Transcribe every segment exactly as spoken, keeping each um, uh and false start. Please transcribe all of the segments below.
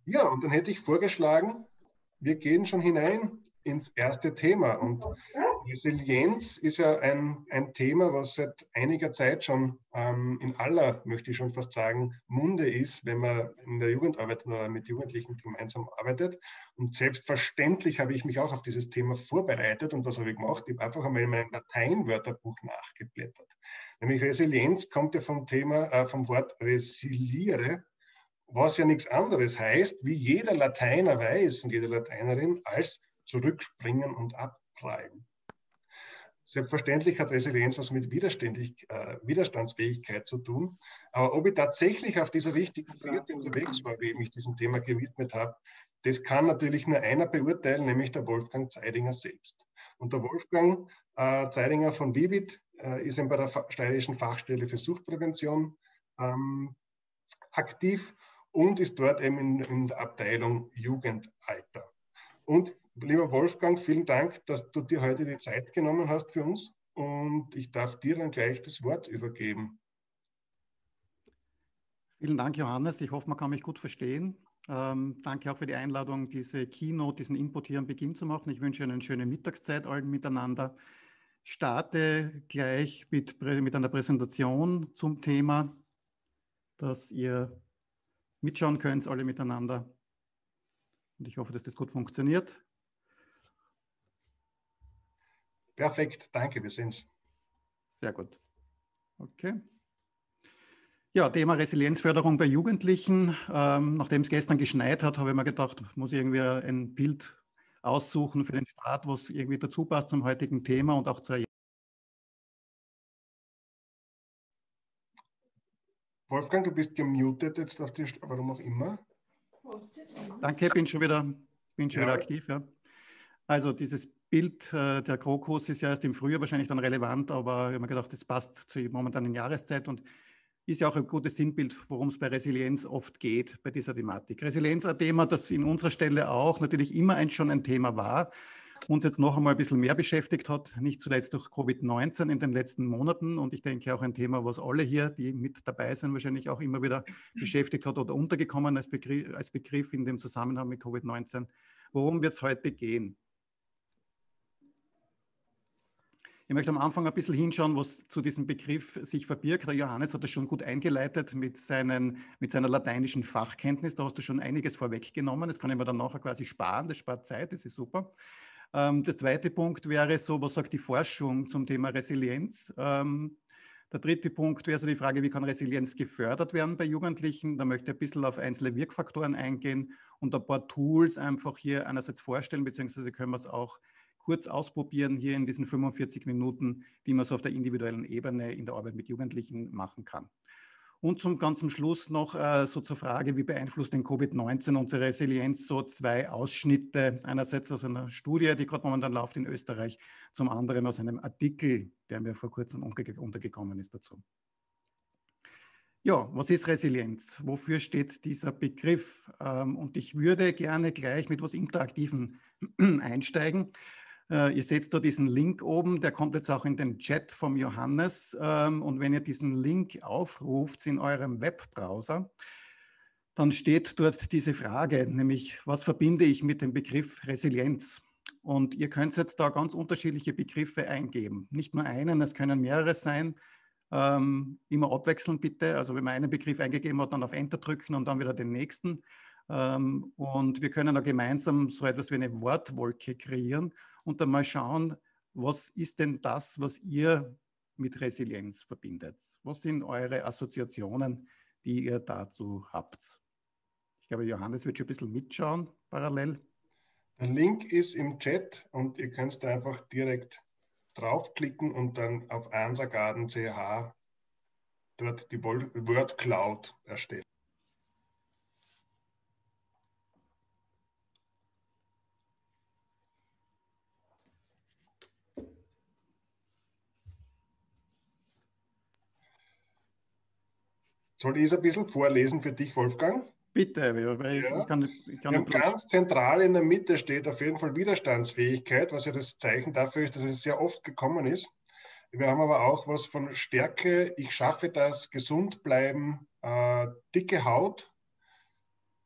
Ja, und dann hätte ich vorgeschlagen, wir gehen schon hinein ins erste Thema. Und Resilienz ist ja ein, ein Thema, was seit einiger Zeit schon ähm, in aller, möchte ich schon fast sagen, Munde ist, wenn man in der Jugendarbeit oder mit Jugendlichen gemeinsam arbeitet. Und selbstverständlich habe ich mich auch auf dieses Thema vorbereitet. Und was habe ich gemacht? Ich habe einfach einmal in meinem Lateinwörterbuch nachgeblättert. Nämlich Resilienz kommt ja vom Thema, äh, vom Wort resiliere, was ja nichts anderes heißt, wie jeder Lateiner weiß und jede Lateinerin, als zurückspringen und abprallen. Selbstverständlich hat Resilienz was mit Widerständig, äh, Widerstandsfähigkeit zu tun. Aber ob ich tatsächlich auf dieser richtigen Fährte unterwegs war, wie ich mich diesem Thema gewidmet habe, das kann natürlich nur einer beurteilen, nämlich der Wolfgang Zeidinger selbst. Und der Wolfgang äh, Zeidinger von Vivit äh, ist eben bei der Steirischen Fachstelle für Suchtprävention ähm, aktiv und ist dort eben in, in der Abteilung Jugendalter. Und lieber Wolfgang, vielen Dank, dass du dir heute die Zeit genommen hast für uns und ich darf dir dann gleich das Wort übergeben. Vielen Dank, Johannes. Ich hoffe, man kann mich gut verstehen. Ähm, danke auch für die Einladung, diese Keynote, diesen Input hier am Beginn zu machen. Ich wünsche Ihnen eine schöne Mittagszeit allen miteinander. Starte gleich mit, mit einer Präsentation zum Thema, dass ihr mitschauen könnt, alle miteinander. Und ich hoffe, dass das gut funktioniert. Perfekt, danke, wir sind's. Sehr gut. Okay. Ja, Thema Resilienzförderung bei Jugendlichen. Ähm, nachdem es gestern geschneit hat, habe ich mir gedacht, muss ich irgendwie ein Bild aussuchen für den Start, was irgendwie dazu passt zum heutigen Thema und auch zur. Wolfgang, du bist gemutet jetzt auf die, warum auch immer. Danke, bin schon wieder, bin schon Ja. wieder aktiv. Ja. Also dieses Bild äh, der Krokus ist ja erst im Frühjahr wahrscheinlich dann relevant, aber ich habe mir gedacht, das passt zur momentanen Jahreszeit und ist ja auch ein gutes Sinnbild, worum es bei Resilienz oft geht, bei dieser Thematik. Resilienz ein Thema, das in unserer Stelle auch natürlich immer ein, schon ein Thema war, uns jetzt noch einmal ein bisschen mehr beschäftigt hat, nicht zuletzt durch Covid neunzehn in den letzten Monaten und ich denke auch ein Thema, was alle hier, die mit dabei sind, wahrscheinlich auch immer wieder beschäftigt hat oder untergekommen als Begriff, als Begriff in dem Zusammenhang mit Covid neunzehn. Worum wird es heute gehen? Ich möchte am Anfang ein bisschen hinschauen, was zu diesem Begriff sich verbirgt. Der Johannes hat das schon gut eingeleitet mit, seinen, mit seiner lateinischen Fachkenntnis. Da hast du schon einiges vorweggenommen. Das kann ich mir dann nachher quasi sparen. Das spart Zeit, das ist super. Ähm, der zweite Punkt wäre so, was sagt die Forschung zum Thema Resilienz? Ähm, der dritte Punkt wäre so die Frage, wie kann Resilienz gefördert werden bei Jugendlichen? Da möchte ich ein bisschen auf einzelne Wirkfaktoren eingehen und ein paar Tools einfach hier einerseits vorstellen, beziehungsweise können wir es auch kurz ausprobieren hier in diesen fünfundvierzig Minuten, die man so auf der individuellen Ebene in der Arbeit mit Jugendlichen machen kann. Und zum ganzen Schluss noch äh, so zur Frage, wie beeinflusst denn Covid neunzehn unsere Resilienz? So zwei Ausschnitte, einerseits aus einer Studie, die gerade momentan läuft in Österreich, zum anderen aus einem Artikel, der mir vor kurzem untergekommen ist dazu. Ja, was ist Resilienz? Wofür steht dieser Begriff? Ähm, und ich würde gerne gleich mit etwas Interaktiven einsteigen. Äh, ihr seht da diesen Link oben, der kommt jetzt auch in den Chat vom Johannes. Ähm, und wenn ihr diesen Link aufruft in eurem Webbrowser, dann steht dort diese Frage, nämlich was verbinde ich mit dem Begriff Resilienz? Und ihr könnt jetzt da ganz unterschiedliche Begriffe eingeben. Nicht nur einen, es können mehrere sein. Ähm, immer abwechselnd bitte. Also wenn man einen Begriff eingegeben hat, dann auf Enter drücken und dann wieder den nächsten. Ähm, und wir können da gemeinsam so etwas wie eine Wortwolke kreieren und dann mal schauen, was ist denn das, was ihr mit Resilienz verbindet? Was sind eure Assoziationen, die ihr dazu habt? Ich glaube, Johannes wird schon ein bisschen mitschauen parallel. Der Link ist im Chat und ihr könnt da einfach direkt draufklicken und dann auf Ansagaden punkt c h dort die Word Cloud erstellen. Soll ich es ein bisschen vorlesen für dich, Wolfgang? Bitte, weil ja. ich kann, ich kann Wir haben ganz zentral in der Mitte steht auf jeden Fall Widerstandsfähigkeit, was ja das Zeichen dafür ist, dass es sehr oft gekommen ist. Wir haben aber auch was von Stärke, ich schaffe das, gesund bleiben, äh, dicke Haut,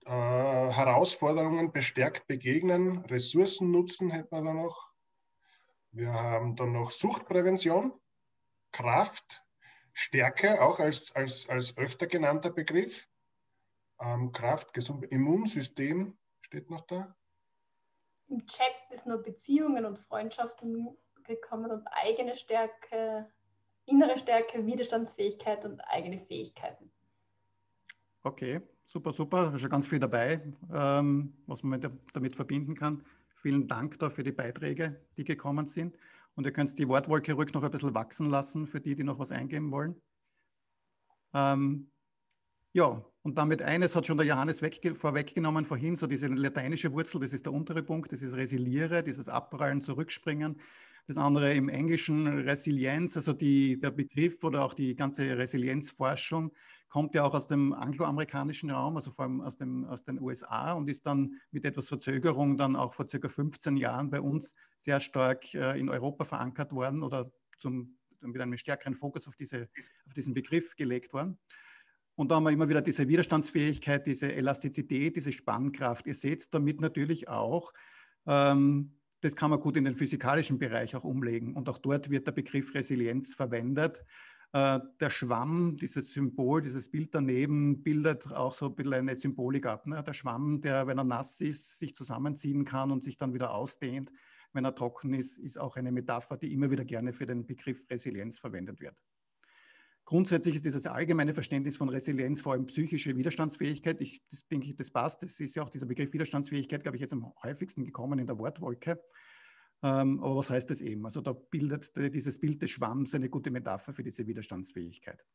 Äh, Herausforderungen bestärkt begegnen, Ressourcen nutzen hätten wir da noch. Wir haben dann noch Suchtprävention, Kraft, Stärke, auch als, als, als öfter genannter Begriff. Ähm, Kraft, gesund, Immunsystem steht noch da. Im Chat ist nur Beziehungen und Freundschaften gekommen und eigene Stärke, innere Stärke, Widerstandsfähigkeit und eigene Fähigkeiten. Okay, super, super. Da ist schon ganz viel dabei, ähm, was man damit verbinden kann. Vielen Dank da für die Beiträge, die gekommen sind. Und ihr könnt die Wortwolke ruhig noch ein bisschen wachsen lassen, für die, die noch was eingeben wollen. Ähm, ja, und damit eines hat schon der Johannes vorweggenommen vorhin, so diese lateinische Wurzel, das ist der untere Punkt, das ist Resiliere, dieses Abprallen, Zurückspringen. Das andere im Englischen Resilienz, also die, der Begriff oder auch die ganze Resilienzforschung kommt ja auch aus dem angloamerikanischen Raum, also vor allem aus, dem, aus den U S A und ist dann mit etwas Verzögerung dann auch vor circa fünfzehn Jahren bei uns sehr stark äh, in Europa verankert worden oder zum, mit einem stärkeren Fokus auf, diese, auf diesen Begriff gelegt worden. Und da haben wir immer wieder diese Widerstandsfähigkeit, diese Elastizität, diese Spannkraft. Ihr seht damit natürlich auch, ähm, das kann man gut in den physikalischen Bereich auch umlegen. Und auch dort wird der Begriff Resilienz verwendet. Äh, der Schwamm, dieses Symbol, dieses Bild daneben, bildet auch so ein bisschen eine Symbolik ab. Ne? Der Schwamm, der, wenn er nass ist, sich zusammenziehen kann und sich dann wieder ausdehnt. Wenn er trocken ist, ist auch eine Metapher, die immer wieder gerne für den Begriff Resilienz verwendet wird. Grundsätzlich ist dieses allgemeine Verständnis von Resilienz vor allem psychische Widerstandsfähigkeit. Ich das denke, das passt. Das ist ja auch dieser Begriff Widerstandsfähigkeit, glaube ich, jetzt am häufigsten gekommen in der Wortwolke. Ähm, aber was heißt das eben? Also da bildet dieses Bild des Schwamms eine gute Metapher für diese Widerstandsfähigkeit.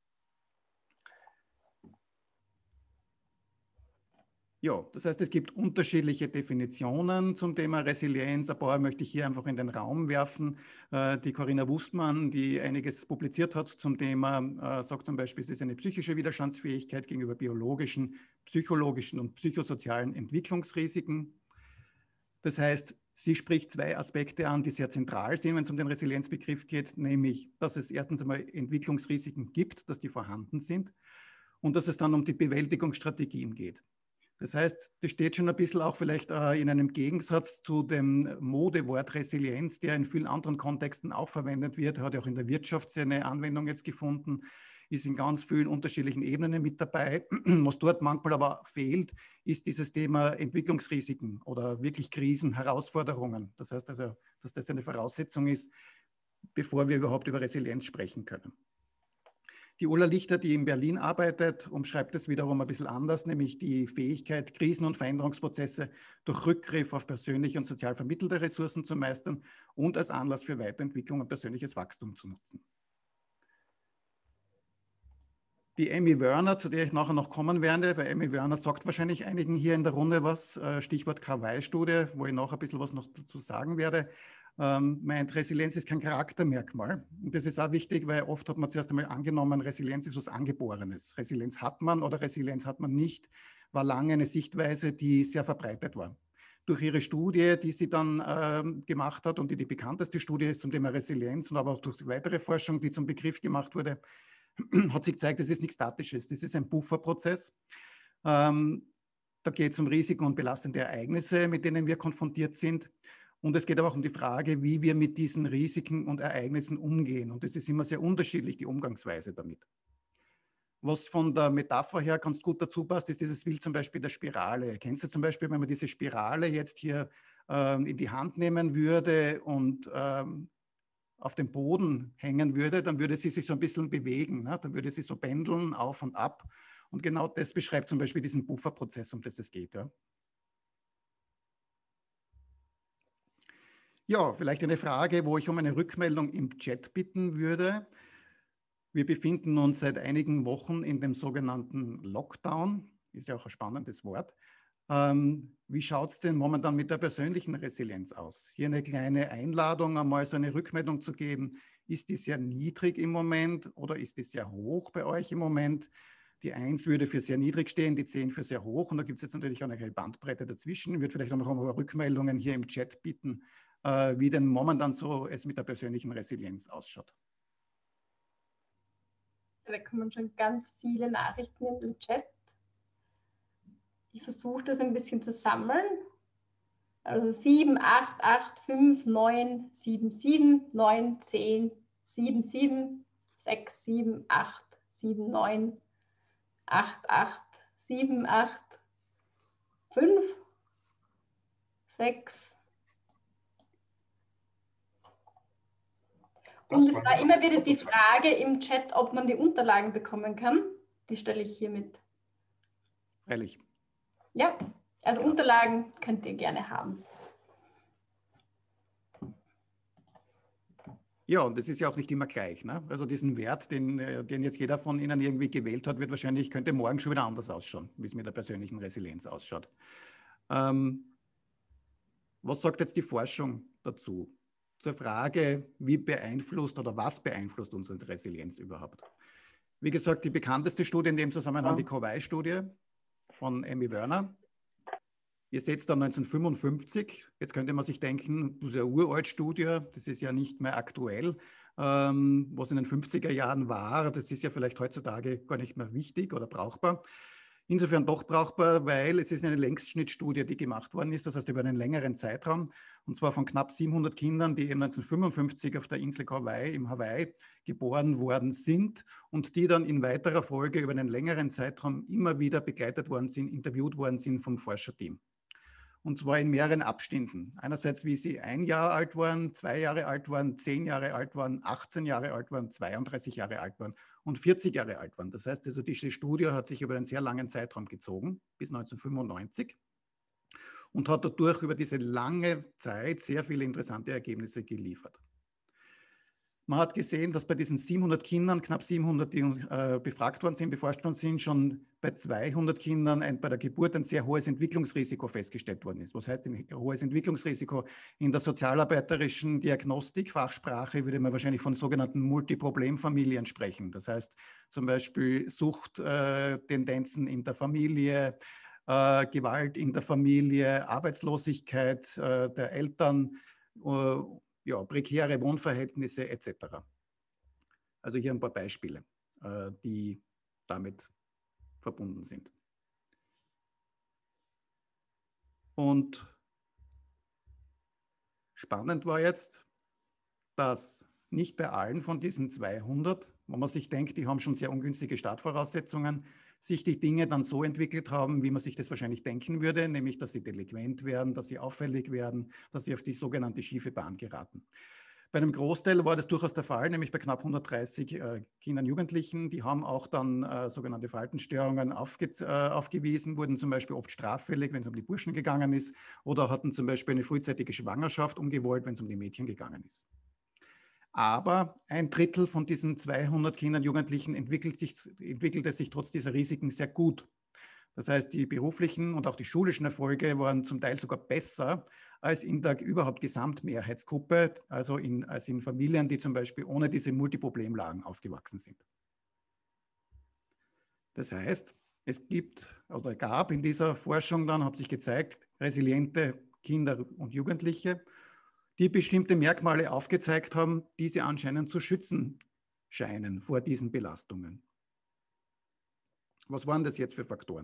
Ja, das heißt, es gibt unterschiedliche Definitionen zum Thema Resilienz. Ein paar möchte ich hier einfach in den Raum werfen. Die Corinna Wustmann, die einiges publiziert hat zum Thema, sagt zum Beispiel, es ist eine psychische Widerstandsfähigkeit gegenüber biologischen, psychologischen und psychosozialen Entwicklungsrisiken. Das heißt, sie spricht zwei Aspekte an, die sehr zentral sind, wenn es um den Resilienzbegriff geht, nämlich, dass es erstens einmal Entwicklungsrisiken gibt, dass die vorhanden sind und dass es dann um die Bewältigungsstrategien geht. Das heißt, das steht schon ein bisschen auch vielleicht äh, in einem Gegensatz zu dem Modewort Resilienz, der in vielen anderen Kontexten auch verwendet wird, hat ja auch in der Wirtschaft seine Anwendung jetzt gefunden, ist in ganz vielen unterschiedlichen Ebenen mit dabei. Was dort manchmal aber fehlt, ist dieses Thema Entwicklungsrisiken oder wirklich Krisen, Herausforderungen. Das heißt also, dass das eine Voraussetzung ist, bevor wir überhaupt über Resilienz sprechen können. Die Ulla Lichter, die in Berlin arbeitet, umschreibt es wiederum ein bisschen anders, nämlich die Fähigkeit, Krisen- und Veränderungsprozesse durch Rückgriff auf persönliche und sozial vermittelte Ressourcen zu meistern und als Anlass für Weiterentwicklung und persönliches Wachstum zu nutzen. Die Amy Werner, zu der ich nachher noch kommen werde, weil Amy Werner sagt wahrscheinlich einigen hier in der Runde was, Stichwort K Y-Studie, wo ich noch ein bisschen was noch dazu sagen werde. Ähm, meint, Resilienz ist kein Charaktermerkmal. Und das ist auch wichtig, weil oft hat man zuerst einmal angenommen, Resilienz ist was Angeborenes. Resilienz hat man oder Resilienz hat man nicht, war lange eine Sichtweise, die sehr verbreitet war. Durch ihre Studie, die sie dann ähm, gemacht hat und die die bekannteste Studie ist zum Thema Resilienz und aber auch durch die weitere Forschung, die zum Begriff gemacht wurde, hat sich gezeigt, das ist nichts Statisches, das ist ein Bufferprozess. Ähm, da geht es um Risiken und belastende Ereignisse, mit denen wir konfrontiert sind. Und es geht aber auch um die Frage, wie wir mit diesen Risiken und Ereignissen umgehen. Und es ist immer sehr unterschiedlich, die Umgangsweise damit. Was von der Metapher her ganz gut dazu passt, ist dieses Bild zum Beispiel der Spirale. Kennst du zum Beispiel, wenn man diese Spirale jetzt hier ähm, in die Hand nehmen würde und ähm, auf dem Boden hängen würde, dann würde sie sich so ein bisschen bewegen. Ne? Dann würde sie so pendeln, auf und ab. Und genau das beschreibt zum Beispiel diesen Bufferprozess, um das es geht. Ja? Ja, vielleicht eine Frage, wo ich um eine Rückmeldung im Chat bitten würde. Wir befinden uns seit einigen Wochen in dem sogenannten Lockdown. Ist ja auch ein spannendes Wort. Ähm, wie schaut es denn momentan mit der persönlichen Resilienz aus? Hier eine kleine Einladung, einmal so eine Rückmeldung zu geben. Ist die sehr niedrig im Moment oder ist die sehr hoch bei euch im Moment? Die eins würde für sehr niedrig stehen, die zehn für sehr hoch. Und da gibt es jetzt natürlich auch eine Bandbreite dazwischen. Ich würde vielleicht noch mal Rückmeldungen hier im Chat bitten, äh, wie denn momentan so es mit der persönlichen Resilienz ausschaut. Da kommen schon ganz viele Nachrichten in den Chat. Ich versuche das ein bisschen zu sammeln. Also sieben, acht, acht, fünf, neun, sieben, sieben, neun, zehn, sieben, sieben, sechs, sieben, acht, sieben, neun, acht, acht, sieben, acht, fünf, sechs. Und es war immer wieder die Frage im Chat, ob man die Unterlagen bekommen kann. Die stelle ich hiermit. Freilich. Ja, also Unterlagen könnt ihr gerne haben. Ja, und das ist ja auch nicht immer gleich. Ne? Also diesen Wert, den, den jetzt jeder von Ihnen irgendwie gewählt hat, wird wahrscheinlich, könnte morgen schon wieder anders ausschauen, wie es mit der persönlichen Resilienz ausschaut. Ähm, was sagt jetzt die Forschung dazu? Zur Frage, wie beeinflusst oder was beeinflusst unsere Resilienz überhaupt? Wie gesagt, die bekannteste Studie in dem Zusammenhang, die Kowai-Studie von Emmy Werner. Ihr seht da neunzehnhundertfünfundfünfzig. Jetzt könnte man sich denken, das ist ja eine uralt Studie, das ist ja nicht mehr aktuell. Ähm, was in den fünfziger Jahren war, das ist ja vielleicht heutzutage gar nicht mehr wichtig oder brauchbar. Insofern doch brauchbar, weil es ist eine Längsschnittstudie, die gemacht worden ist, das heißt über einen längeren Zeitraum, und zwar von knapp siebenhundert Kindern, die eben neunzehnhundertfünfundfünfzig auf der Insel Hawaii, im Hawaii geboren worden sind und die dann in weiterer Folge über einen längeren Zeitraum immer wieder begleitet worden sind, interviewt worden sind vom Forscherteam. Und zwar in mehreren Abständen. Einerseits, wie sie ein Jahr alt waren, zwei Jahre alt waren, zehn Jahre alt waren, achtzehn Jahre alt waren, zweiunddreißig Jahre alt waren und vierzig Jahre alt waren. Das heißt, also diese Studie hat sich über einen sehr langen Zeitraum gezogen, bis neunzehnhundertfünfundneunzig, und hat dadurch über diese lange Zeit sehr viele interessante Ergebnisse geliefert. Man hat gesehen, dass bei diesen siebenhundert Kindern, knapp siebenhundert, die äh, befragt worden sind, beforscht worden sind, schon bei zweihundert Kindern ein, bei der Geburt ein sehr hohes Entwicklungsrisiko festgestellt worden ist. Was heißt ein hohes Entwicklungsrisiko? In der sozialarbeiterischen Diagnostik, Fachsprache, würde man wahrscheinlich von sogenannten Multiproblemfamilien sprechen. Das heißt zum Beispiel Suchttendenzen äh, in der Familie, äh, Gewalt in der Familie, Arbeitslosigkeit äh, der Eltern, äh, ja, prekäre Wohnverhältnisse et cetera. Also hier ein paar Beispiele, äh, die damit verbunden sind. Und spannend war jetzt, dass nicht bei allen von diesen zweihundert, wo man sich denkt, die haben schon sehr ungünstige Startvoraussetzungen, sich die Dinge dann so entwickelt haben, wie man sich das wahrscheinlich denken würde, nämlich dass sie delinquent werden, dass sie auffällig werden, dass sie auf die sogenannte schiefe Bahn geraten. Bei einem Großteil war das durchaus der Fall, nämlich bei knapp hundertdreißig äh, Kindern und Jugendlichen. Die haben auch dann äh, sogenannte Verhaltensstörungen aufge äh, aufgewiesen, wurden zum Beispiel oft straffällig, wenn es um die Burschen gegangen ist, oder hatten zum Beispiel eine frühzeitige Schwangerschaft ungewollt, wenn es um die Mädchen gegangen ist. Aber ein Drittel von diesen zweihundert Kindern und Jugendlichen entwickelt sich, entwickelte sich trotz dieser Risiken sehr gut. Das heißt, die beruflichen und auch die schulischen Erfolge waren zum Teil sogar besser als in der überhaupt Gesamtmehrheitsgruppe, also in, als in Familien, die zum Beispiel ohne diese Multiproblemlagen aufgewachsen sind. Das heißt, es gibt oder gab in dieser Forschung dann, hat sich gezeigt, resiliente Kinder und Jugendliche, die bestimmte Merkmale aufgezeigt haben, die sie anscheinend zu schützen scheinen vor diesen Belastungen. Was waren das jetzt für Faktoren?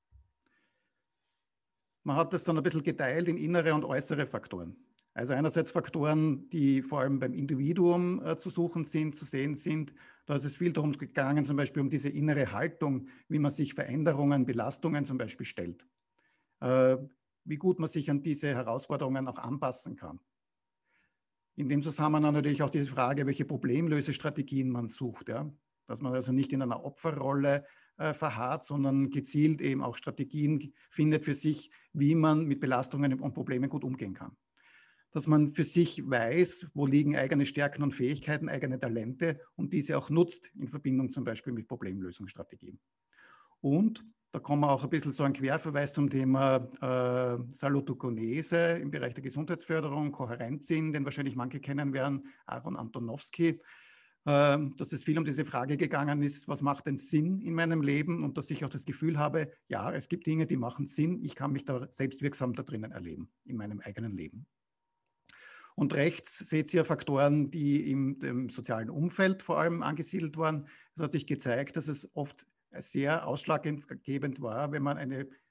Man hat das dann ein bisschen geteilt in innere und äußere Faktoren. Also einerseits Faktoren, die vor allem beim Individuum äh, zu suchen sind, zu sehen sind. Da ist es viel darum gegangen, zum Beispiel um diese innere Haltung, wie man sich Veränderungen, Belastungen zum Beispiel stellt. Äh, wie gut man sich an diese Herausforderungen auch anpassen kann. In dem Zusammenhang natürlich auch diese Frage, welche Problemlösestrategien man sucht. Ja? Dass man also nicht in einer Opferrolle äh, verharrt, sondern gezielt eben auch Strategien findet für sich, wie man mit Belastungen und Problemen gut umgehen kann. Dass man für sich weiß, wo liegen eigene Stärken und Fähigkeiten, eigene Talente und diese auch nutzt in Verbindung zum Beispiel mit Problemlösungsstrategien. Und da kommen wir auch ein bisschen so ein Querverweis zum Thema äh, Salutogenese im Bereich der Gesundheitsförderung, Kohärenzsinn, den wahrscheinlich manche kennen werden, Aaron Antonowski, äh, dass es viel um diese Frage gegangen ist, was macht denn Sinn in meinem Leben, und dass ich auch das Gefühl habe, ja, es gibt Dinge, die machen Sinn, ich kann mich da selbstwirksam da drinnen erleben, in meinem eigenen Leben. Und rechts seht ihr Faktoren, die im, im sozialen Umfeld vor allem angesiedelt waren. Es hat sich gezeigt, dass es oft sehr ausschlaggebend war, wenn man eine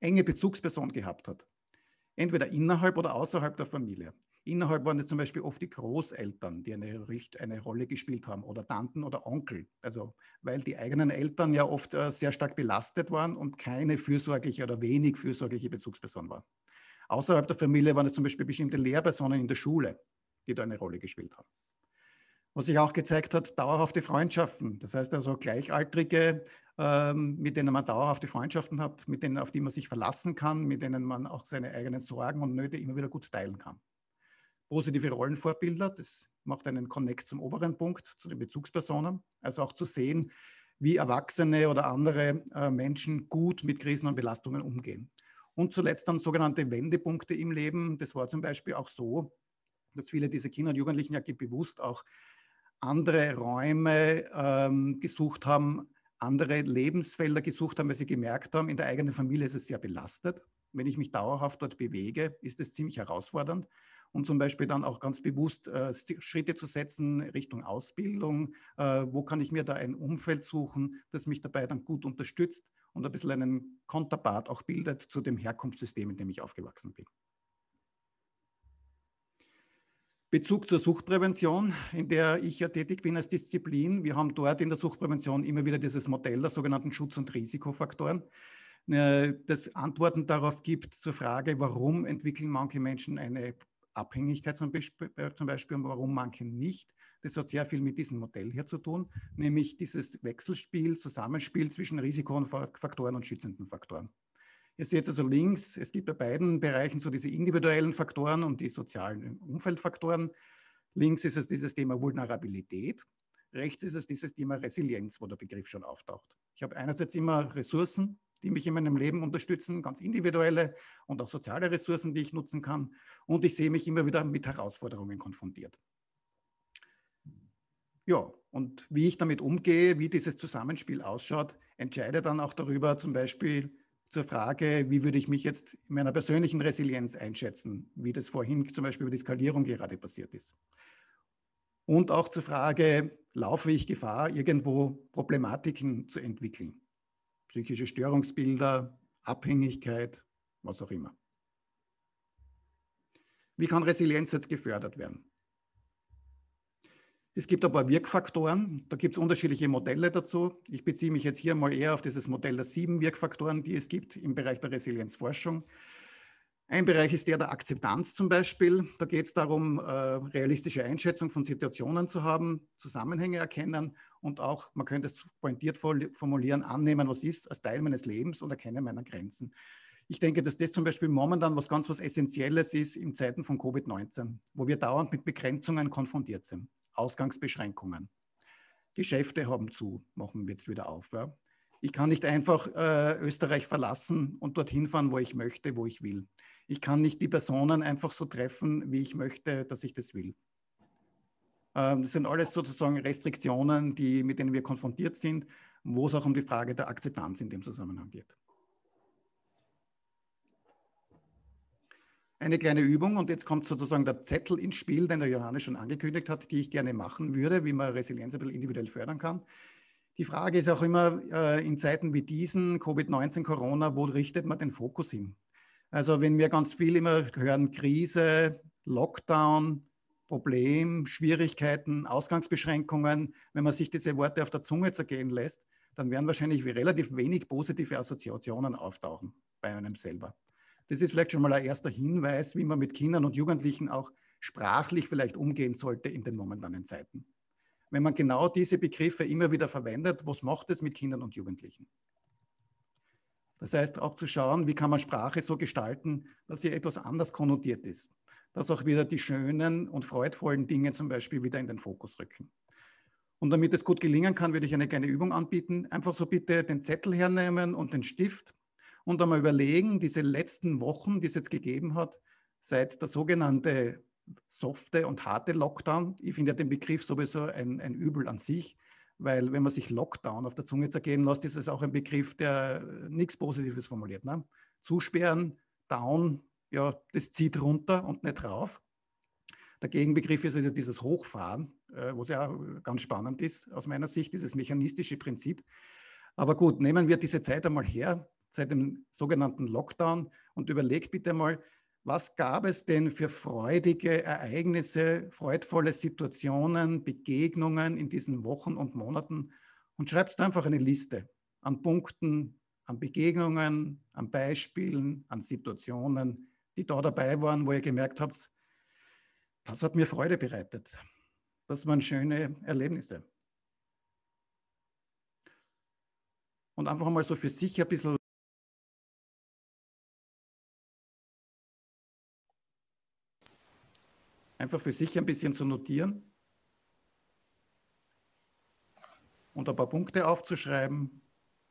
enge Bezugsperson gehabt hat. Entweder innerhalb oder außerhalb der Familie. Innerhalb waren es zum Beispiel oft die Großeltern, die eine, eine Rolle gespielt haben, oder Tanten oder Onkel. Also, weil die eigenen Eltern ja oft äh, sehr stark belastet waren und keine fürsorgliche oder wenig fürsorgliche Bezugsperson waren. Außerhalb der Familie waren es zum Beispiel bestimmte Lehrpersonen in der Schule, die da eine Rolle gespielt haben. Was sich auch gezeigt hat, dauerhafte Freundschaften. Das heißt also Gleichaltrige, ähm, mit denen man dauerhafte Freundschaften hat, mit denen, auf die man sich verlassen kann, mit denen man auch seine eigenen Sorgen und Nöte immer wieder gut teilen kann. Positive Rollenvorbilder, das macht einen Connect zum oberen Punkt, zu den Bezugspersonen. Also auch zu sehen, wie Erwachsene oder andere äh, Menschen gut mit Krisen und Belastungen umgehen. Und zuletzt dann sogenannte Wendepunkte im Leben. Das war zum Beispiel auch so, dass viele dieser Kinder und Jugendlichen ja bewusst auch andere Räume ähm, gesucht haben, andere Lebensfelder gesucht haben, weil sie gemerkt haben, in der eigenen Familie ist es sehr belastet. Wenn ich mich dauerhaft dort bewege, ist es ziemlich herausfordernd. Und zum Beispiel dann auch ganz bewusst äh, Schritte zu setzen Richtung Ausbildung. Äh, wo kann ich mir da ein Umfeld suchen, das mich dabei dann gut unterstützt und ein bisschen einen Konterpart auch bildet zu dem Herkunftssystem, in dem ich aufgewachsen bin. Bezug zur Suchtprävention, in der ich ja tätig bin als Disziplin. Wir haben dort in der Suchtprävention immer wieder dieses Modell der sogenannten Schutz- und Risikofaktoren, das Antworten darauf gibt zur Frage, warum entwickeln manche Menschen eine Abhängigkeit zum Beispiel, zum Beispiel und warum manche nicht. Das hat sehr viel mit diesem Modell hier zu tun, nämlich dieses Wechselspiel, Zusammenspiel zwischen Risikofaktoren und schützenden Faktoren. Ihr seht also links, es gibt bei beiden Bereichen so diese individuellen Faktoren und die sozialen Umfeldfaktoren. Links ist es dieses Thema Vulnerabilität, rechts ist es dieses Thema Resilienz, wo der Begriff schon auftaucht. Ich habe einerseits immer Ressourcen, die mich in meinem Leben unterstützen, ganz individuelle und auch soziale Ressourcen, die ich nutzen kann. Und ich sehe mich immer wieder mit Herausforderungen konfrontiert. Ja, und wie ich damit umgehe, wie dieses Zusammenspiel ausschaut, entscheide dann auch darüber, zum Beispiel zur Frage, wie würde ich mich jetzt in meiner persönlichen Resilienz einschätzen, wie das vorhin zum Beispiel über die Skalierung gerade passiert ist. Und auch zur Frage, laufe ich Gefahr, irgendwo Problematiken zu entwickeln? Psychische Störungsbilder, Abhängigkeit, was auch immer. Wie kann Resilienz jetzt gefördert werden? Es gibt ein paar Wirkfaktoren, da gibt es unterschiedliche Modelle dazu. Ich beziehe mich jetzt hier mal eher auf dieses Modell der sieben Wirkfaktoren, die es gibt im Bereich der Resilienzforschung. Ein Bereich ist der der Akzeptanz zum Beispiel. Da geht es darum, äh, realistische Einschätzung von Situationen zu haben, Zusammenhänge erkennen und auch, man könnte es pointiert formulieren, annehmen, was ist, als Teil meines Lebens und erkennen meiner Grenzen. Ich denke, dass das zum Beispiel momentan was ganz was Essentielles ist in Zeiten von Covid neunzehn, wo wir dauernd mit Begrenzungen konfrontiert sind. Ausgangsbeschränkungen. Geschäfte haben zu, machen wir jetzt wieder auf. Ja. Ich kann nicht einfach äh, Österreich verlassen und dorthin fahren, wo ich möchte, wo ich will. Ich kann nicht die Personen einfach so treffen, wie ich möchte, dass ich das will. Ähm, das sind alles sozusagen Restriktionen, die, mit denen wir konfrontiert sind, wo es auch um die Frage der Akzeptanz in dem Zusammenhang geht. Eine kleine Übung und jetzt kommt sozusagen der Zettel ins Spiel, den der Johannes schon angekündigt hat, die ich gerne machen würde, wie man Resilienz ein bisschen individuell fördern kann. Die Frage ist auch immer äh, in Zeiten wie diesen, Covid neunzehn, Corona, wo richtet man den Fokus hin? Also wenn wir ganz viel immer hören, Krise, Lockdown, Problem, Schwierigkeiten, Ausgangsbeschränkungen, wenn man sich diese Worte auf der Zunge zergehen lässt, dann werden wahrscheinlich relativ wenig positive Assoziationen auftauchen bei einem selber. Das ist vielleicht schon mal ein erster Hinweis, wie man mit Kindern und Jugendlichen auch sprachlich vielleicht umgehen sollte in den momentanen Zeiten. Wenn man genau diese Begriffe immer wieder verwendet, was macht es mit Kindern und Jugendlichen? Das heißt auch zu schauen, wie kann man Sprache so gestalten, dass sie etwas anders konnotiert ist. Dass auch wieder die schönen und freudvollen Dinge zum Beispiel wieder in den Fokus rücken. Und damit es gut gelingen kann, würde ich eine kleine Übung anbieten. Einfach so bitte den Zettel hernehmen und den Stift und einmal überlegen, diese letzten Wochen, die es jetzt gegeben hat, seit der sogenannte softe und harte Lockdown. Ich finde ja den Begriff sowieso ein, ein Übel an sich, weil wenn man sich Lockdown auf der Zunge zergehen lässt, ist es auch ein Begriff, der nichts Positives formuliert. Ne? Zusperren, down, ja, das zieht runter und nicht rauf. Der Gegenbegriff ist also dieses Hochfahren, äh, was ja auch ganz spannend ist aus meiner Sicht, dieses mechanistische Prinzip. Aber gut, nehmen wir diese Zeit einmal her. seit dem sogenannten Lockdown und überlegt bitte mal, was gab es denn für freudige Ereignisse, freudvolle Situationen, Begegnungen in diesen Wochen und Monaten und schreibt einfach eine Liste an Punkten, an Begegnungen, an Beispielen, an Situationen, die da dabei waren, wo ihr gemerkt habt, das hat mir Freude bereitet. Das waren schöne Erlebnisse. Und einfach mal so für sich ein bisschen einfach für sich ein bisschen zu notieren und ein paar Punkte aufzuschreiben.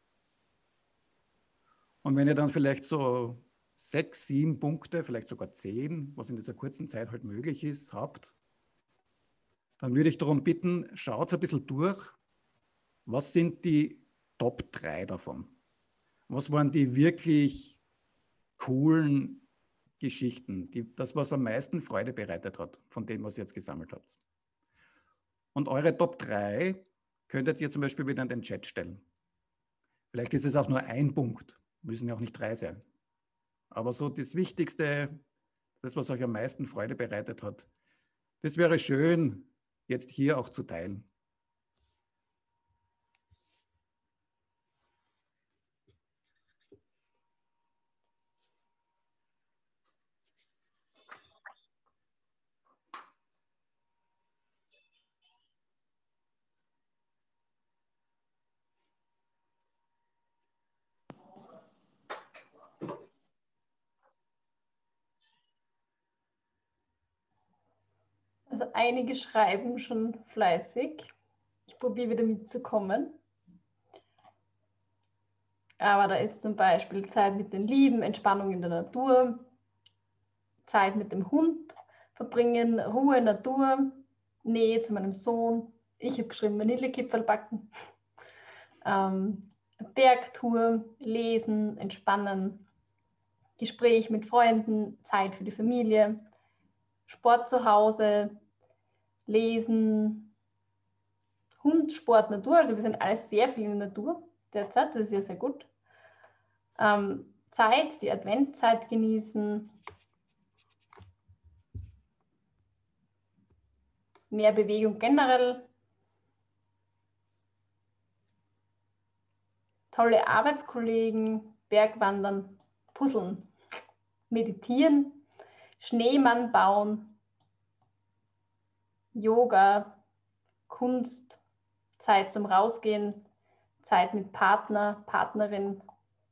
Und wenn ihr dann vielleicht so sechs, sieben Punkte, vielleicht sogar zehn, was in dieser kurzen Zeit halt möglich ist, habt, dann würde ich darum bitten, schaut ein bisschen durch, was sind die Top drei davon? Was waren die wirklich coolen Geschichten, die, das, was am meisten Freude bereitet hat, von dem, was ihr jetzt gesammelt habt? Und eure Top drei könntet ihr zum Beispiel wieder in den Chat stellen. Vielleicht ist es auch nur ein Punkt, müssen ja auch nicht drei sein. Aber so das Wichtigste, das, was euch am meisten Freude bereitet hat, das wäre schön, jetzt hier auch zu teilen. Also einige schreiben schon fleißig. Ich probiere wieder mitzukommen. Aber da ist zum Beispiel Zeit mit den Lieben, Entspannung in der Natur, Zeit mit dem Hund verbringen, Ruhe, Natur, Nähe zu meinem Sohn. Ich habe geschrieben, Vanillekipferl backen. Ähm, Bergtour, lesen, entspannen, Gespräch mit Freunden, Zeit für die Familie, Sport zu Hause, lesen, Hund, Sport, Natur. Also wir sind alles sehr viel in der Natur derzeit, das ist ja sehr gut. Ähm, Zeit, die Adventzeit genießen, mehr Bewegung generell, tolle Arbeitskollegen, Bergwandern, Puzzeln, meditieren, Schneemann bauen, Yoga, Kunst, Zeit zum Rausgehen, Zeit mit Partner, Partnerin,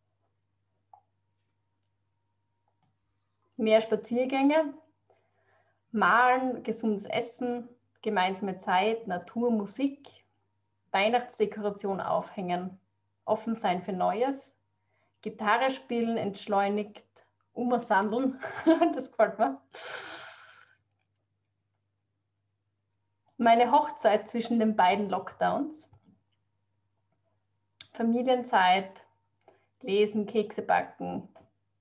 mehr Spaziergänge, Malen, gesundes Essen, gemeinsame Zeit, Natur, Musik, Weihnachtsdekoration aufhängen, offen sein für Neues, Gitarre spielen, entschleunigt, umsandeln, das gefällt mir. Meine Hochzeit zwischen den beiden Lockdowns, Familienzeit, lesen, Kekse backen.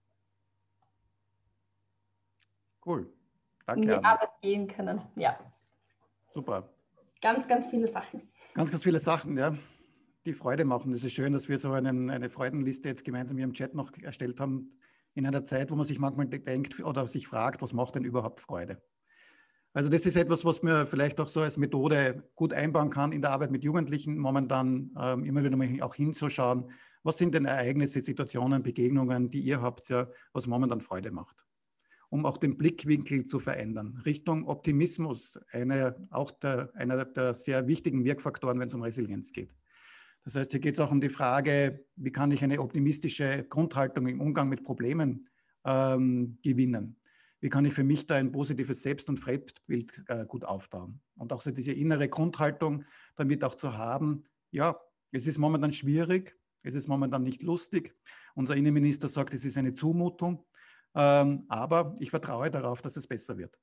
Cool, danke. In die Anna. Arbeit gehen können, ja. Super. Ganz, ganz viele Sachen. Ganz, ganz viele Sachen, ja, die Freude machen. Es ist schön, dass wir so einen, eine Freudenliste jetzt gemeinsam hier im Chat noch erstellt haben, in einer Zeit, wo man sich manchmal denkt oder sich fragt, was macht denn überhaupt Freude? Also das ist etwas, was man vielleicht auch so als Methode gut einbauen kann in der Arbeit mit Jugendlichen, momentan ähm, immer wieder mal auch hinzuschauen, was sind denn Ereignisse, Situationen, Begegnungen, die ihr habt, ja, was momentan Freude macht. Um auch den Blickwinkel zu verändern. Richtung Optimismus, eine, auch der, einer der sehr wichtigen Wirkfaktoren, wenn es um Resilienz geht. Das heißt, hier geht es auch um die Frage, wie kann ich eine optimistische Grundhaltung im Umgang mit Problemen ähm, gewinnen? Wie kann ich für mich da ein positives Selbst- und Fremdbild äh, gut aufbauen? Und auch so diese innere Grundhaltung damit auch zu haben, ja, es ist momentan schwierig, es ist momentan nicht lustig. Unser Innenminister sagt, es ist eine Zumutung, ähm, aber ich vertraue darauf, dass es besser wird.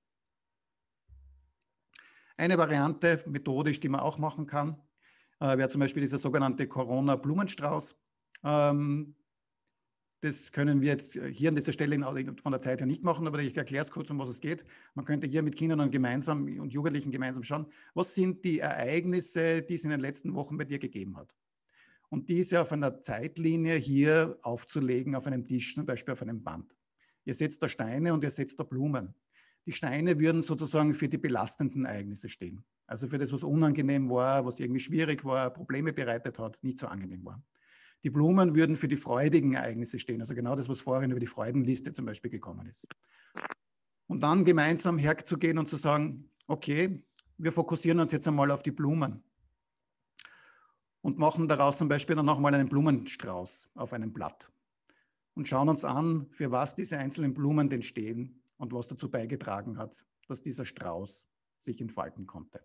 Eine Variante, methodisch, die man auch machen kann, äh, wäre zum Beispiel dieser sogenannte Corona-Blumenstrauß. Ähm, Das können wir jetzt hier an dieser Stelle von der Zeit her nicht machen, aber ich erkläre es kurz, um was es geht. Man könnte hier mit Kindern und, gemeinsam, und Jugendlichen gemeinsam schauen, was sind die Ereignisse, die es in den letzten Wochen bei dir gegeben hat. und diese auf einer Zeitlinie hier aufzulegen auf einem Tisch, zum Beispiel auf einem Band. Ihr setzt da Steine und ihr setzt da Blumen. Die Steine würden sozusagen für die belastenden Ereignisse stehen. Also für das, was unangenehm war, was irgendwie schwierig war, Probleme bereitet hat, nicht so angenehm war. Die Blumen würden für die freudigen Ereignisse stehen, also genau das, was vorhin über die Freudenliste zum Beispiel gekommen ist. Und dann gemeinsam herzugehen und zu sagen, okay, wir fokussieren uns jetzt einmal auf die Blumen und machen daraus zum Beispiel dann nochmal einen Blumenstrauß auf einem Blatt und schauen uns an, für was diese einzelnen Blumen denn stehen und was dazu beigetragen hat, dass dieser Strauß sich entfalten konnte.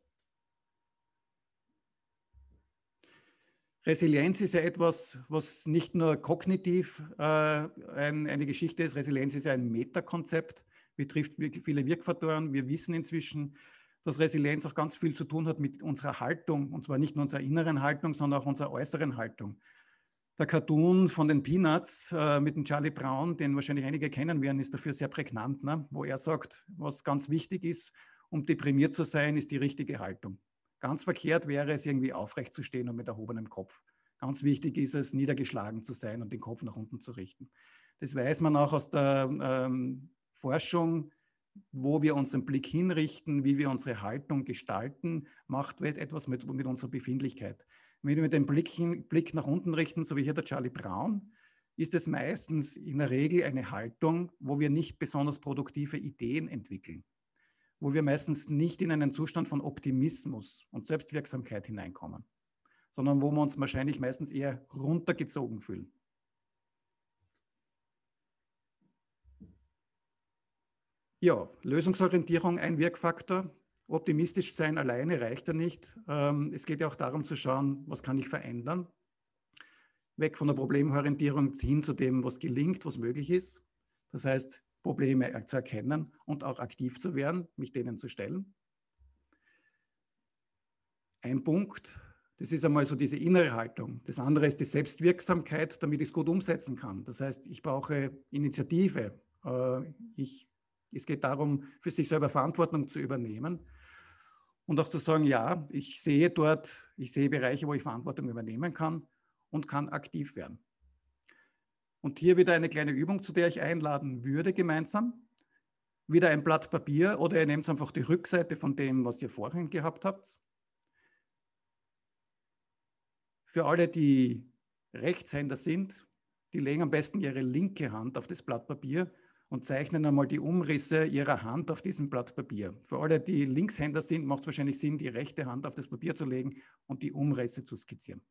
Resilienz ist ja etwas, was nicht nur kognitiv äh, ein, eine Geschichte ist. Resilienz ist ja ein Metakonzept, betrifft viele Wirkfaktoren. Wir wissen inzwischen, dass Resilienz auch ganz viel zu tun hat mit unserer Haltung, und zwar nicht nur unserer inneren Haltung, sondern auch unserer äußeren Haltung. Der Cartoon von den Peanuts äh, mit dem Charlie Brown, den wahrscheinlich einige kennen werden, ist dafür sehr prägnant, ne? Wo er sagt, was ganz wichtig ist, um deprimiert zu sein, ist die richtige Haltung. Ganz verkehrt wäre es, irgendwie aufrecht zu stehen und mit erhobenem Kopf. Ganz wichtig ist es, niedergeschlagen zu sein und den Kopf nach unten zu richten. Das weiß man auch aus der ähm, Forschung, wo wir unseren Blick hinrichten, wie wir unsere Haltung gestalten, macht etwas mit, mit unserer Befindlichkeit. Wenn wir den Blick, hin, Blick nach unten richten, so wie hier der Charlie Brown, ist es meistens in der Regel eine Haltung, wo wir nicht besonders produktive Ideen entwickeln, wo wir meistens nicht in einen Zustand von Optimismus und Selbstwirksamkeit hineinkommen, sondern wo wir uns wahrscheinlich meistens eher runtergezogen fühlen. Ja, Lösungsorientierung, ein Wirkfaktor. Optimistisch sein alleine reicht ja nicht. Es geht ja auch darum zu schauen, was kann ich verändern. Weg von der Problemorientierung hin zu dem, was gelingt, was möglich ist. Das heißt, Probleme zu erkennen und auch aktiv zu werden, mich denen zu stellen. Ein Punkt, das ist einmal so diese innere Haltung. Das andere ist die Selbstwirksamkeit, damit ich es gut umsetzen kann. Das heißt, ich brauche Initiative. Ich, es geht darum, für sich selber Verantwortung zu übernehmen und auch zu sagen, ja, ich sehe dort, ich sehe Bereiche, wo ich Verantwortung übernehmen kann und kann aktiv werden. Und hier wieder eine kleine Übung, zu der ich einladen würde gemeinsam. Wieder ein Blatt Papier oder ihr nehmt einfach die Rückseite von dem, was ihr vorhin gehabt habt. Für alle, die Rechtshänder sind, die legen am besten ihre linke Hand auf das Blatt Papier und zeichnen einmal die Umrisse ihrer Hand auf diesem Blatt Papier. Für alle, die Linkshänder sind, macht es wahrscheinlich Sinn, die rechte Hand auf das Papier zu legen und die Umrisse zu skizzieren.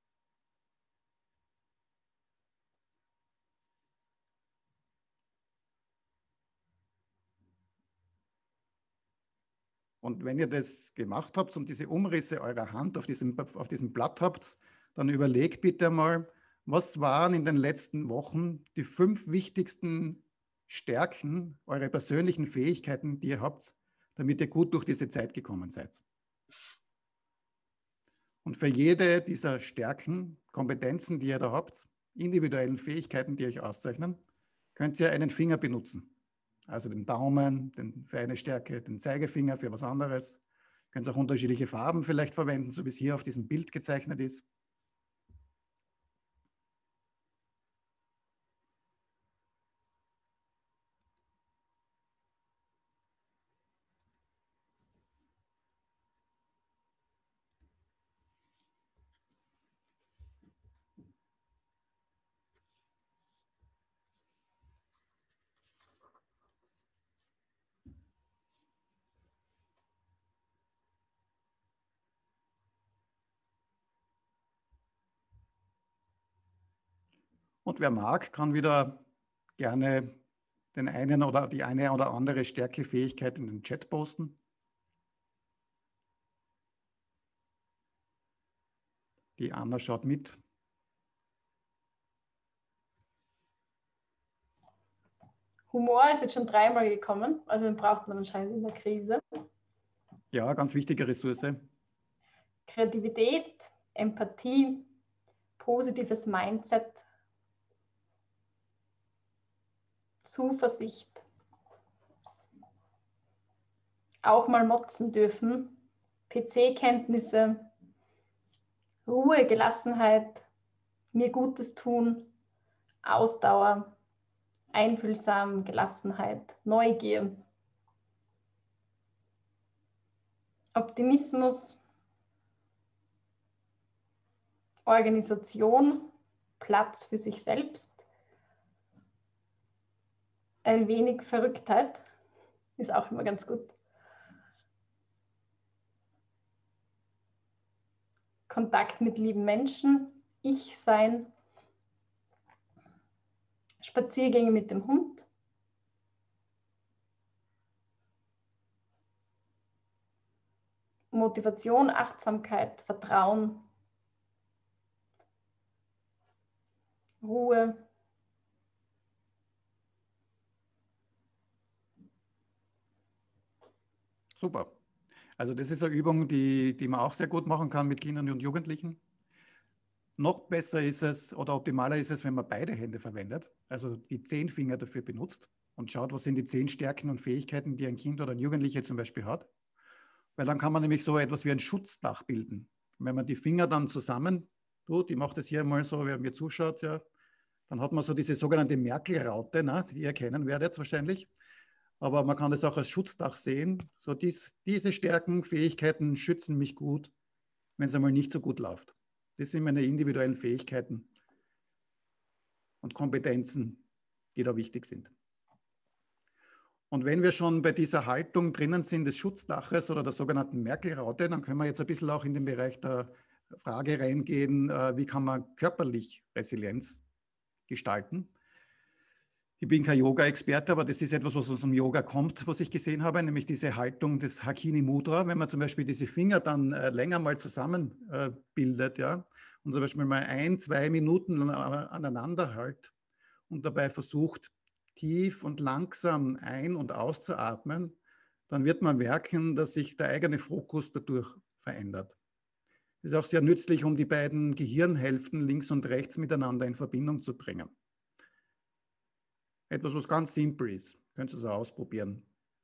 Und wenn ihr das gemacht habt und diese Umrisse eurer Hand auf diesem, auf diesem Blatt habt, dann überlegt bitte mal, was waren in den letzten Wochen die fünf wichtigsten Stärken, eure persönlichen Fähigkeiten, die ihr habt, damit ihr gut durch diese Zeit gekommen seid. Und für jede dieser Stärken, Kompetenzen, die ihr da habt, individuellen Fähigkeiten, die euch auszeichnen, könnt ihr einen Finger benutzen. Also den Daumen, den, für eine Stärke, den Zeigefinger für was anderes. Ihr könnt auch unterschiedliche Farben vielleicht verwenden, so wie es hier auf diesem Bild gezeichnet ist. Und wer mag, kann wieder gerne den einen oder die eine oder andere Stärke, Fähigkeit in den Chat posten. Die Anna schaut mit. Humor ist jetzt schon dreimal gekommen, also den braucht man anscheinend in der Krise. Ja, ganz wichtige Ressource. Kreativität, Empathie, positives Mindset, Zuversicht, auch mal motzen dürfen, P C-Kenntnisse, Ruhe, Gelassenheit, mir Gutes tun, Ausdauer, einfühlsam, Gelassenheit, Neugier, Optimismus, Organisation, Platz für sich selbst, ein wenig Verrücktheit, ist auch immer ganz gut. Kontakt mit lieben Menschen, Ich sein, Spaziergänge mit dem Hund, Motivation, Achtsamkeit, Vertrauen, Ruhe, Super. Also das ist eine Übung, die, die man auch sehr gut machen kann mit Kindern und Jugendlichen. Noch besser ist es oder optimaler ist es, wenn man beide Hände verwendet, also die zehn Finger dafür benutzt und schaut, was sind die zehn Stärken und Fähigkeiten, die ein Kind oder ein Jugendlicher zum Beispiel hat. Weil dann kann man nämlich so etwas wie ein Schutzdach bilden. Wenn man die Finger dann zusammen tut, ich mache das hier mal so, wer mir zuschaut, ja, dann hat man so diese sogenannte Merkel-Raute, ne, die ihr kennen werdet wahrscheinlich. Aber man kann das auch als Schutzdach sehen. So dies, diese Stärken, Fähigkeiten schützen mich gut, wenn es einmal nicht so gut läuft. Das sind meine individuellen Fähigkeiten und Kompetenzen, die da wichtig sind. Und wenn wir schon bei dieser Haltung drinnen sind des Schutzdaches oder der sogenannten Merkel-Raute, dann können wir jetzt ein bisschen auch in den Bereich der Frage reingehen, wie kann man körperlich Resilienz gestalten. Ich bin kein Yoga-Experte, aber das ist etwas, was aus dem Yoga kommt, was ich gesehen habe, nämlich diese Haltung des Hakini Mudra. Wenn man zum Beispiel diese Finger dann äh, länger mal zusammen äh, bildet, ja, und zum Beispiel mal ein, zwei Minuten aneinander hält und dabei versucht, tief und langsam ein- und auszuatmen, dann wird man merken, dass sich der eigene Fokus dadurch verändert. Das ist auch sehr nützlich, um die beiden Gehirnhälften links und rechts miteinander in Verbindung zu bringen. Etwas, was ganz simpel ist. Könnt ihr es auch ausprobieren.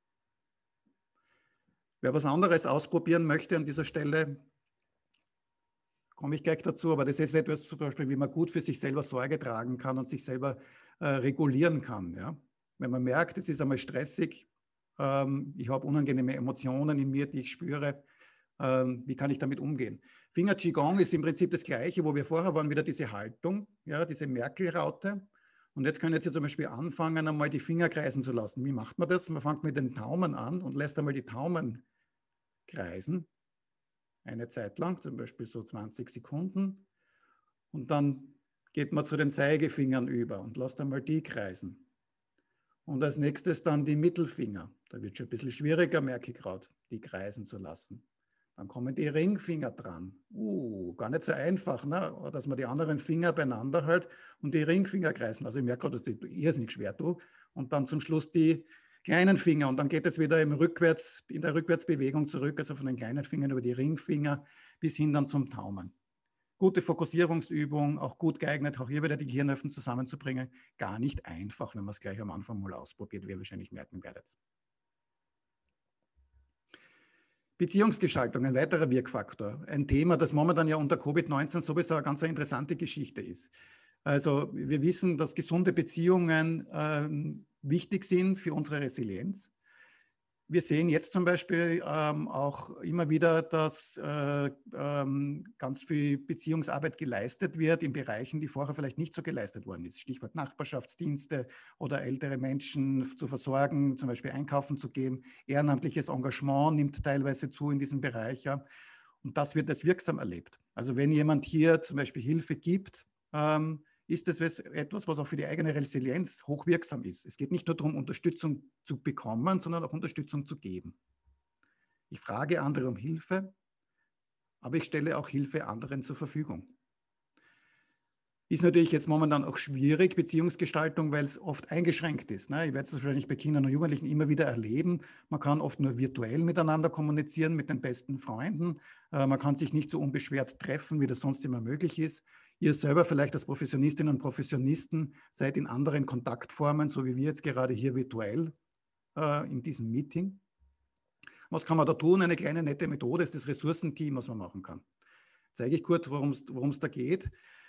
Wer was anderes ausprobieren möchte an dieser Stelle, komme ich gleich dazu, aber das ist etwas zum Beispiel, wie man gut für sich selber Sorge tragen kann und sich selber äh, regulieren kann. Ja? Wenn man merkt, es ist einmal stressig, ähm, ich habe unangenehme Emotionen in mir, die ich spüre, ähm, wie kann ich damit umgehen? Finger Qigong ist im Prinzip das Gleiche, wo wir vorher waren, wieder diese Haltung, ja, diese Merkel-Raute. Und jetzt können Sie zum Beispiel anfangen, einmal die Finger kreisen zu lassen. Wie macht man das? Man fängt mit den Daumen an und lässt einmal die Daumen kreisen. Eine Zeit lang, zum Beispiel so zwanzig Sekunden. Und dann geht man zu den Zeigefingern über und lässt einmal die kreisen. Und als nächstes dann die Mittelfinger. Da wird es schon ein bisschen schwieriger, merke ich gerade, die kreisen zu lassen. Dann kommen die Ringfinger dran. Uh, gar nicht so einfach, ne? Dass man die anderen Finger beieinander hält und die Ringfinger kreisen. Also ich merke gerade, dass ich irrsinnig schwer tue. Und dann zum Schluss die kleinen Finger. Und dann geht es wieder im Rückwärts, in der Rückwärtsbewegung zurück, also von den kleinen Fingern über die Ringfinger bis hin dann zum Daumen. Gute Fokussierungsübung, auch gut geeignet, auch hier wieder die Gehirnhälften zusammenzubringen. Gar nicht einfach, wenn man es gleich am Anfang mal ausprobiert, wie ihr wahrscheinlich merken werdet. Beziehungsgestaltung, ein weiterer Wirkfaktor. Ein Thema, das momentan ja unter Covid neunzehn sowieso eine ganz interessante Geschichte ist. Also wir wissen, dass gesunde Beziehungen ähm, wichtig sind für unsere Resilienz. Wir sehen jetzt zum Beispiel ähm, auch immer wieder, dass äh, ähm, ganz viel Beziehungsarbeit geleistet wird in Bereichen, die vorher vielleicht nicht so geleistet worden ist. Stichwort Nachbarschaftsdienste oder ältere Menschen zu versorgen, zum Beispiel einkaufen zu gehen. Ehrenamtliches Engagement nimmt teilweise zu in diesem Bereich. Ja. Und das wird als wirksam erlebt. Also wenn jemand hier zum Beispiel Hilfe gibt, ähm, ist das etwas, was auch für die eigene Resilienz hochwirksam ist. Es geht nicht nur darum, Unterstützung zu bekommen, sondern auch Unterstützung zu geben. Ich frage andere um Hilfe, aber ich stelle auch Hilfe anderen zur Verfügung. Ist natürlich jetzt momentan auch schwierig, Beziehungsgestaltung, weil es oft eingeschränkt ist. Ne? Ich werde es wahrscheinlich bei Kindern und Jugendlichen immer wieder erleben. Man kann oft nur virtuell miteinander kommunizieren mit den besten Freunden. Äh, man kann sich nicht so unbeschwert treffen, wie das sonst immer möglich ist. Ihr selber vielleicht als Professionistinnen und Professionisten seid in anderen Kontaktformen, so wie wir jetzt gerade hier virtuell äh, in diesem Meeting. Was kann man da tun? Eine kleine nette Methode ist das Ressourcenteam, was man machen kann. Zeige ich kurz, worum es da geht.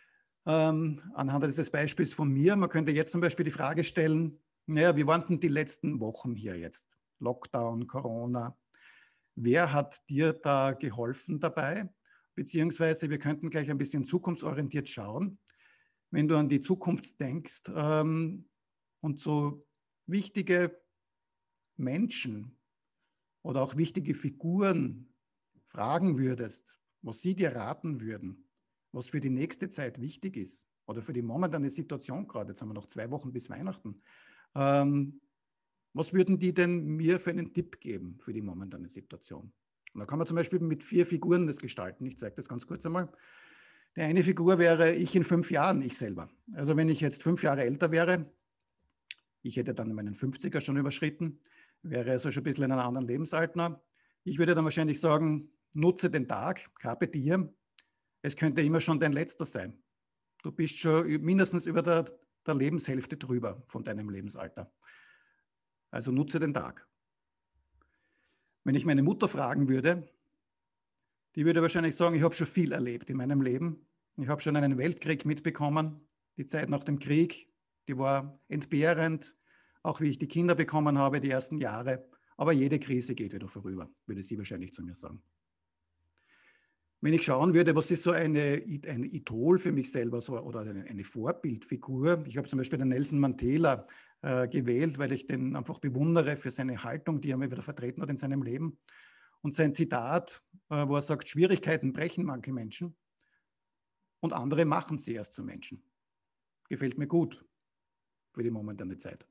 ähm, anhand dieses Beispiels von mir. Man könnte jetzt zum Beispiel die Frage stellen, naja, wie waren denn die letzten Wochen hier jetzt? Lockdown, Corona. Wer hat dir da geholfen dabei? Beziehungsweise wir könnten gleich ein bisschen zukunftsorientiert schauen. Wenn du an die Zukunft denkst ähm, und so wichtige Menschen oder auch wichtige Figuren fragen würdest, was sie dir raten würden, was für die nächste Zeit wichtig ist oder für die momentane Situation gerade, jetzt haben wir noch zwei Wochen bis Weihnachten, ähm, was würden die denn mir für einen Tipp geben für die momentane Situation? Und da kann man zum Beispiel mit vier Figuren das gestalten. Ich zeige das ganz kurz einmal. Die eine Figur wäre ich in fünf Jahren, ich selber. Also wenn ich jetzt fünf Jahre älter wäre, ich hätte dann meinen fünfziger schon überschritten, wäre also schon ein bisschen in einem anderen Lebensalter. Ich würde dann wahrscheinlich sagen, nutze den Tag, carpe diem. Es könnte immer schon dein letzter sein. Du bist schon mindestens über der, der Lebenshälfte drüber von deinem Lebensalter. Also nutze den Tag. Wenn ich meine Mutter fragen würde, die würde wahrscheinlich sagen, ich habe schon viel erlebt in meinem Leben. Ich habe schon einen Weltkrieg mitbekommen. Die Zeit nach dem Krieg, die war entbehrend. Auch wie ich die Kinder bekommen habe, die ersten Jahre. Aber jede Krise geht wieder vorüber, würde sie wahrscheinlich zu mir sagen. Wenn ich schauen würde, was ist so eine, ein Idol für mich selber so, oder eine, eine Vorbildfigur. Ich habe zum Beispiel den Nelson Mandela äh, gewählt, weil ich den einfach bewundere für seine Haltung, die er mir wieder vertreten hat in seinem Leben. Und sein Zitat, äh, wo er sagt, Schwierigkeiten brechen manche Menschen und andere machen sie erst zu Menschen. Gefällt mir gut für die momentane Zeit.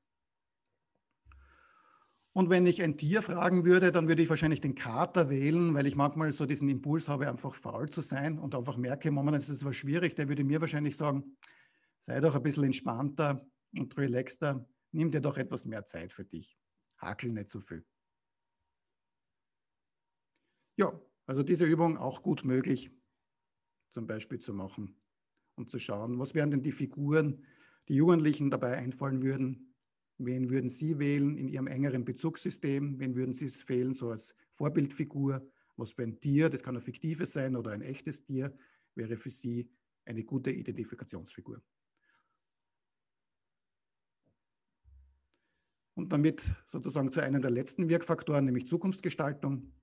Und wenn ich ein Tier fragen würde, dann würde ich wahrscheinlich den Kater wählen, weil ich manchmal so diesen Impuls habe, einfach faul zu sein und einfach merke, momentan ist es was schwierig. Der würde mir wahrscheinlich sagen, sei doch ein bisschen entspannter und relaxter, nimm dir doch etwas mehr Zeit für dich. Hakel nicht so viel. Ja, also diese Übung auch gut möglich, zum Beispiel zu machen und zu schauen, was wären denn die Figuren, die Jugendlichen dabei einfallen würden. Wen würden Sie wählen in Ihrem engeren Bezugssystem? Wen würden Sie wählen so als Vorbildfigur? Was für ein Tier, das kann ein fiktives sein oder ein echtes Tier, wäre für Sie eine gute Identifikationsfigur. Und damit sozusagen zu einem der letzten Wirkfaktoren, nämlich Zukunftsgestaltung.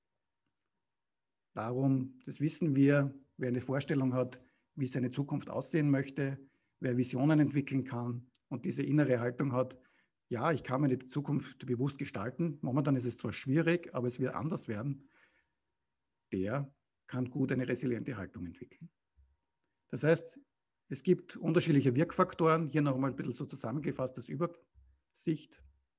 Darum, das wissen wir, wer eine Vorstellung hat, wie seine Zukunft aussehen möchte, wer Visionen entwickeln kann und diese innere Haltung hat, ja, ich kann meine Zukunft bewusst gestalten. Momentan ist es zwar schwierig, aber es wird anders werden. Der kann gut eine resiliente Haltung entwickeln. Das heißt, es gibt unterschiedliche Wirkfaktoren. Hier noch einmal ein bisschen so zusammengefasst als Übersicht,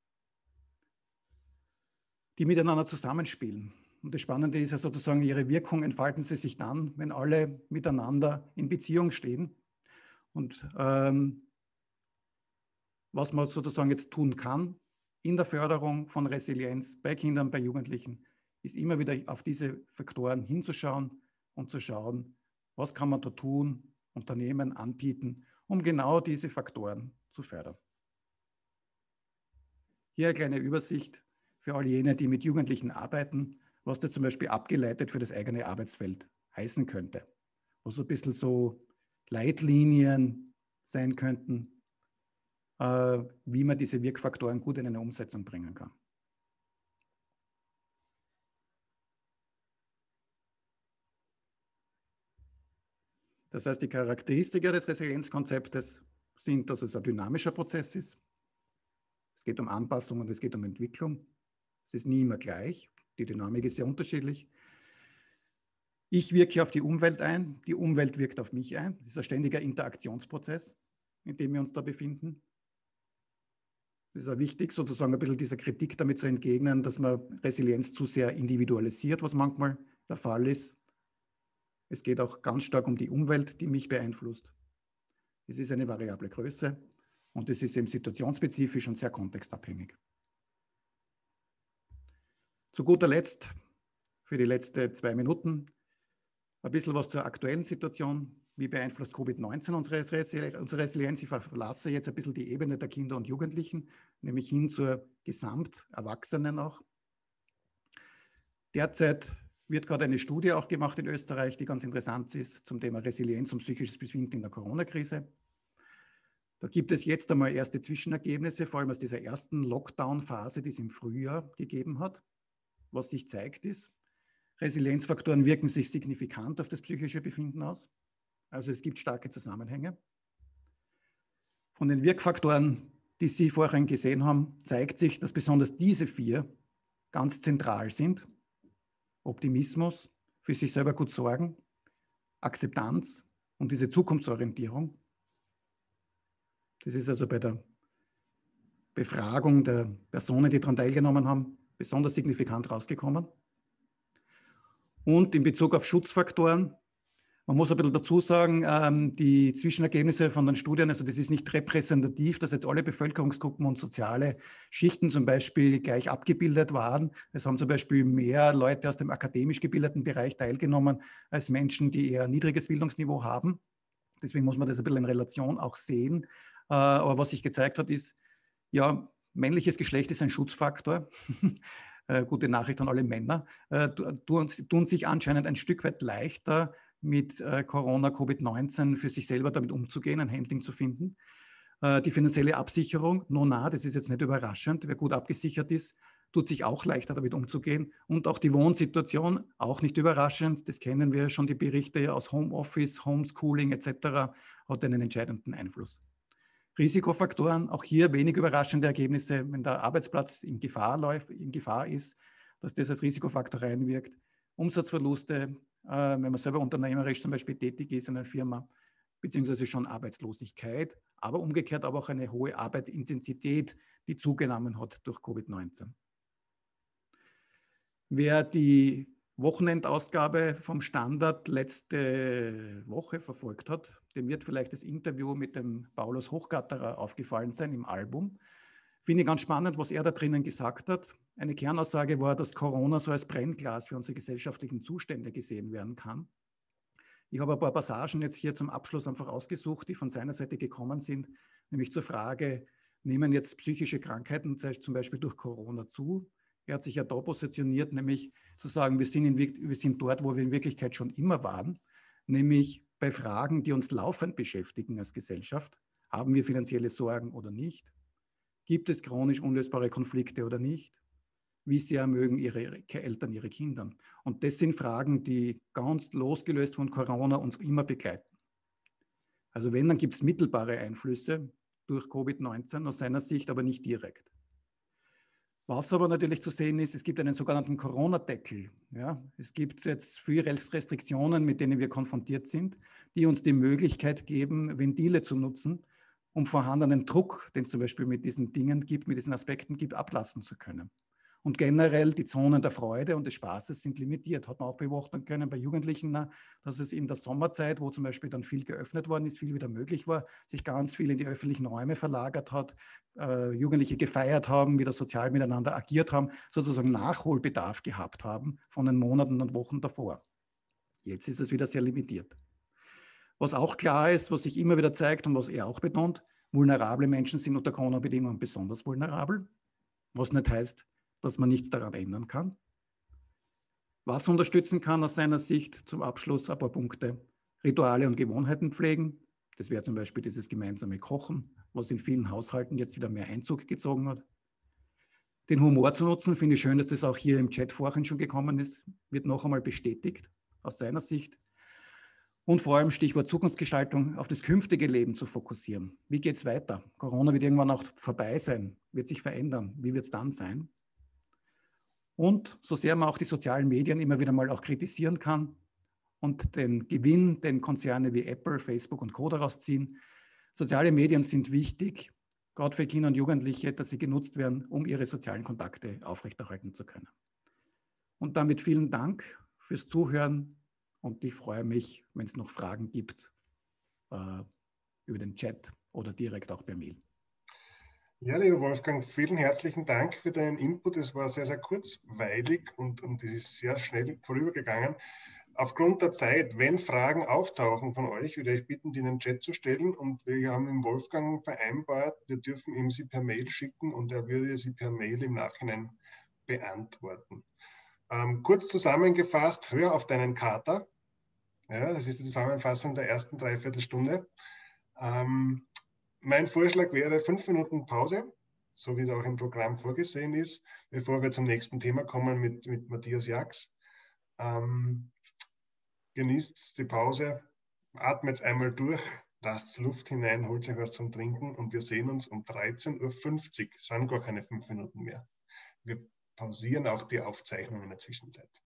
die miteinander zusammenspielen. Und das Spannende ist ja sozusagen, ihre Wirkung entfalten sie sich dann, wenn alle miteinander in Beziehung stehen. Und ähm, was man sozusagen jetzt tun kann in der Förderung von Resilienz bei Kindern, bei Jugendlichen, ist immer wieder auf diese Faktoren hinzuschauen und zu schauen, was kann man da tun, Unternehmen anbieten, um genau diese Faktoren zu fördern. Hier eine kleine Übersicht für all jene, die mit Jugendlichen arbeiten, was das zum Beispiel abgeleitet für das eigene Arbeitsfeld heißen könnte. Was so ein bisschen so Leitlinien sein könnten, wie man diese Wirkfaktoren gut in eine Umsetzung bringen kann. Das heißt, die Charakteristika des Resilienzkonzeptes sind, dass es ein dynamischer Prozess ist. Es geht um Anpassung und es geht um Entwicklung. Es ist nie immer gleich. Die Dynamik ist sehr unterschiedlich. Ich wirke auf die Umwelt ein, die Umwelt wirkt auf mich ein. Das ist ein ständiger Interaktionsprozess, in dem wir uns da befinden. Es ist auch wichtig, sozusagen ein bisschen dieser Kritik damit zu entgegnen, dass man Resilienz zu sehr individualisiert, was manchmal der Fall ist. Es geht auch ganz stark um die Umwelt, die mich beeinflusst. Es ist eine variable Größe und es ist eben situationsspezifisch und sehr kontextabhängig. Zu guter Letzt, für die letzten zwei Minuten, ein bisschen was zur aktuellen Situation. Wie beeinflusst Covid neunzehn unsere Resilienz? Ich verlasse jetzt ein bisschen die Ebene der Kinder und Jugendlichen, nämlich hin zur Gesamterwachsenen auch. Derzeit wird gerade eine Studie auch gemacht in Österreich, die ganz interessant ist zum Thema Resilienz und psychisches Befinden in der Corona-Krise. Da gibt es jetzt einmal erste Zwischenergebnisse, vor allem aus dieser ersten Lockdown-Phase, die es im Frühjahr gegeben hat. Was sich zeigt ist, Resilienzfaktoren wirken sich signifikant auf das psychische Befinden aus. Also es gibt starke Zusammenhänge. Von den Wirkfaktoren, die Sie vorhin gesehen haben, zeigt sich, dass besonders diese vier ganz zentral sind. Optimismus, für sich selber gut sorgen, Akzeptanz und diese Zukunftsorientierung. Das ist also bei der Befragung der Personen, die daran teilgenommen haben, besonders signifikant rausgekommen. Und in Bezug auf Schutzfaktoren, man muss ein bisschen dazu sagen, die Zwischenergebnisse von den Studien, also das ist nicht repräsentativ, dass jetzt alle Bevölkerungsgruppen und soziale Schichten zum Beispiel gleich abgebildet waren. Es haben zum Beispiel mehr Leute aus dem akademisch gebildeten Bereich teilgenommen als Menschen, die eher ein niedriges Bildungsniveau haben. Deswegen muss man das ein bisschen in Relation auch sehen. Aber was sich gezeigt hat, ist, ja, männliches Geschlecht ist ein Schutzfaktor. Gute Nachricht an alle Männer. Tun, tun sich anscheinend ein Stück weit leichter, mit Corona, Covid neunzehn für sich selber damit umzugehen, ein Handling zu finden. Die finanzielle Absicherung, nona, das ist jetzt nicht überraschend, wer gut abgesichert ist, tut sich auch leichter damit umzugehen. Und auch die Wohnsituation, auch nicht überraschend, das kennen wir schon, die Berichte aus Homeoffice, Homeschooling et cetera, hat einen entscheidenden Einfluss. Risikofaktoren, auch hier wenig überraschende Ergebnisse, wenn der Arbeitsplatz in Gefahr läuft, in Gefahr ist, dass das als Risikofaktor reinwirkt. Umsatzverluste, wenn man selber unternehmerisch zum Beispiel tätig ist in einer Firma, beziehungsweise schon Arbeitslosigkeit, aber umgekehrt aber auch eine hohe Arbeitsintensität, die zugenommen hat durch Covid neunzehn. Wer die Wochenendausgabe vom Standard letzte Woche verfolgt hat, dem wird vielleicht das Interview mit dem Paulus Hochgatterer aufgefallen sein im Album. Finde ich ganz spannend, was er da drinnen gesagt hat. Eine Kernaussage war, dass Corona so als Brennglas für unsere gesellschaftlichen Zustände gesehen werden kann. Ich habe ein paar Passagen jetzt hier zum Abschluss einfach ausgesucht, die von seiner Seite gekommen sind, nämlich zur Frage, nehmen jetzt psychische Krankheiten zum Beispiel durch Corona zu? Er hat sich ja da positioniert, nämlich zu sagen, wir sind, in, wir sind dort, wo wir in Wirklichkeit schon immer waren, nämlich bei Fragen, die uns laufend beschäftigen als Gesellschaft. Haben wir finanzielle Sorgen oder nicht? Gibt es chronisch unlösbare Konflikte oder nicht? Wie sehr mögen ihre Eltern ihre Kinder? Und das sind Fragen, die ganz losgelöst von Corona uns immer begleiten. Also wenn, dann gibt es mittelbare Einflüsse durch Covid neunzehn aus seiner Sicht, aber nicht direkt. Was aber natürlich zu sehen ist, es gibt einen sogenannten Corona-Deckel. Ja, es gibt jetzt viele Restriktionen, mit denen wir konfrontiert sind, die uns die Möglichkeit geben, Ventile zu nutzen, um vorhandenen Druck, den es zum Beispiel mit diesen Dingen gibt, mit diesen Aspekten gibt, ablassen zu können. Und generell die Zonen der Freude und des Spaßes sind limitiert. Hat man auch beobachten können bei Jugendlichen, dass es in der Sommerzeit, wo zum Beispiel dann viel geöffnet worden ist, viel wieder möglich war, sich ganz viel in die öffentlichen Räume verlagert hat, äh, Jugendliche gefeiert haben, wieder sozial miteinander agiert haben, sozusagen Nachholbedarf gehabt haben von den Monaten und Wochen davor. Jetzt ist es wieder sehr limitiert. Was auch klar ist, was sich immer wieder zeigt und was er auch betont, vulnerable Menschen sind unter Corona-Bedingungen besonders vulnerabel, was nicht heißt, dass man nichts daran ändern kann. Was unterstützen kann aus seiner Sicht, zum Abschluss ein paar Punkte. Rituale und Gewohnheiten pflegen. Das wäre zum Beispiel dieses gemeinsame Kochen, was in vielen Haushalten jetzt wieder mehr Einzug gezogen hat. Den Humor zu nutzen, finde ich schön, dass das auch hier im Chat vorhin schon gekommen ist, wird noch einmal bestätigt aus seiner Sicht. Und vor allem Stichwort Zukunftsgestaltung, auf das künftige Leben zu fokussieren. Wie geht es weiter? Corona wird irgendwann auch vorbei sein, wird sich verändern. Wie wird es dann sein? Und so sehr man auch die sozialen Medien immer wieder mal auch kritisieren kann und den Gewinn, den Konzerne wie Apple, Facebook und Co. daraus ziehen, soziale Medien sind wichtig, gerade für Kinder und Jugendliche, dass sie genutzt werden, um ihre sozialen Kontakte aufrechterhalten zu können. Und damit vielen Dank fürs Zuhören und ich freue mich, wenn es noch Fragen gibt, äh, über den Chat oder direkt auch per Mail. Ja, lieber Wolfgang, vielen herzlichen Dank für deinen Input. Es war sehr, sehr kurzweilig und, und es ist sehr schnell vorübergegangen. Aufgrund der Zeit, wenn Fragen auftauchen von euch, würde ich bitten, die in den Chat zu stellen. Und wir haben mit Wolfgang vereinbart, wir dürfen ihm sie per Mail schicken und er würde sie per Mail im Nachhinein beantworten. Ähm, kurz zusammengefasst, hör auf deinen Kater. Ja, das ist die Zusammenfassung der ersten Dreiviertelstunde. Ähm, mein Vorschlag wäre fünf Minuten Pause, so wie es auch im Programm vorgesehen ist, bevor wir zum nächsten Thema kommen mit, mit Matthias Jax. Ähm, genießt die Pause, atmet einmal durch, lasst Luft hinein, holt euch was zum Trinken und wir sehen uns um dreizehn Uhr fünfzig. Es sind gar keine fünf Minuten mehr. Wir pausieren auch die Aufzeichnung in der Zwischenzeit.